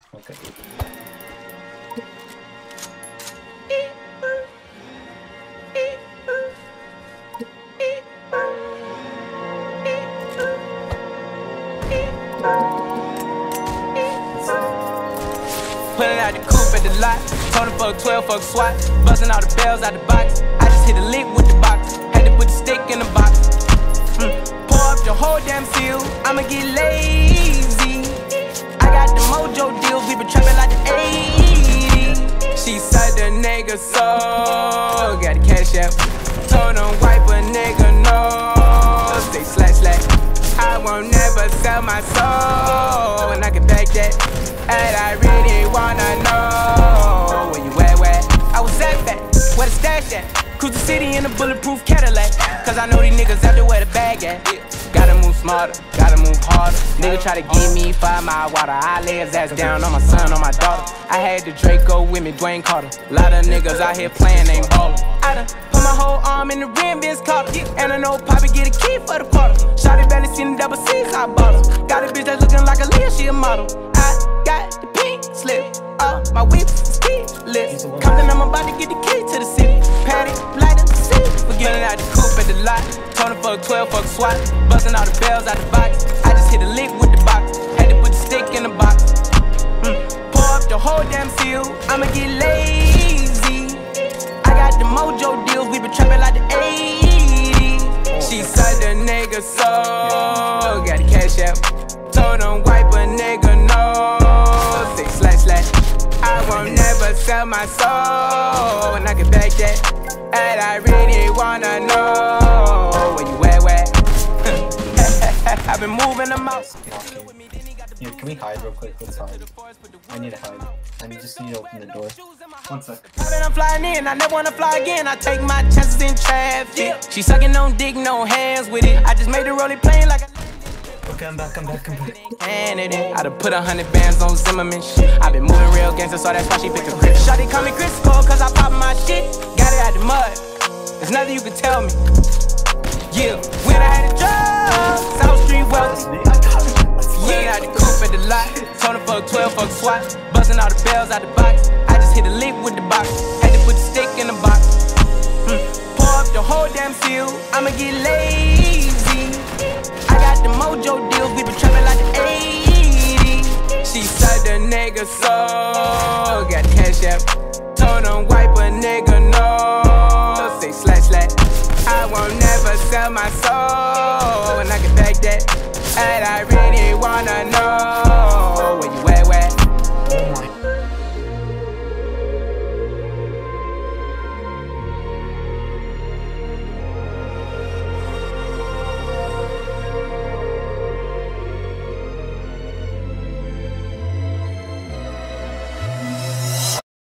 Okay. Pulling out the coupe at the lot, told him fuck 12, fuck SWAT, buzzing all the bells out the box. I just hit a lick with the box, had to put the stick in the box. Pour up the whole damn seal, I'ma get lazy. I got the mojo deals, we been trapping like the 80s. She said the nigga so, got the cash out. Told him wipe a nigga no, say slash slash. I won't never sell my soul, and I can back that. And I really wanna know where you at, where? I was at that, where the stash at? Cruise the city in a bulletproof Cadillac, cause I know these niggas out there where the bag at. Gotta move smarter, gotta move harder. Nigga try to give me 5 mile water, I lay his ass down on my son, on my daughter. I had the Draco with me, Dwayne Carter. Lot of niggas out here playing, ain't ballin'. I done put my whole arm in the rim, Vince Carter. And I know Poppy get a key for the quarter. Shawty barely seen the double C's, I bought her. Got a bitch that's looking like a Leah, she a model. I got the pink slip, my whips is keyless. Compton, I'm about to get the key to the city. Patty, light up the city. Forgetting out the coupe at the lot. Told him fuck 12, fuck SWAT, buzzing all the bells out the box. I just hit a lick with the box, had to put the stick in the box. Pour up the whole damn seal, I'ma get lazy. I got the mojo deals, we been trapping like the 80s. She said the nigga so, got the cash out. Told him wipe a nigga no, say slash slash. I won't never sell my soul, and I can back that. And I really wanna know where you at, where? I've been moving them out. Yeah, can we hide real quick? Let's hide. I need to hide. I just need to open the door. 1 sec. I'm flying in, I never wanna fly again. I take my chances in traffic. She sucking on dick, no hands with it. I just made the rolling plane like a. Okay, I'm back. I done put 100 bands on Zimmerman shit. I been moving real gangster, so that's why she picked a grip. Shawty call me Crisco, cause I pop my shit. Got it out the mud, there's nothing you can tell me. Yeah, when I had a job, South Street wealthy. Yeah, out the coupe at the lot. Told him fuck 12, fuck SWAT, buzzing all the bells out the box. I just hit a lick with the box, had to put the stick in the box. Pour up the whole damn seal, I'ma get lazy. I got the mojo deals, we been trapping like the 80s. She said the nigga so, got the cash out. Told him wipe a nigga no, say slash slash. I won't never sell my soul, and I can back that. And I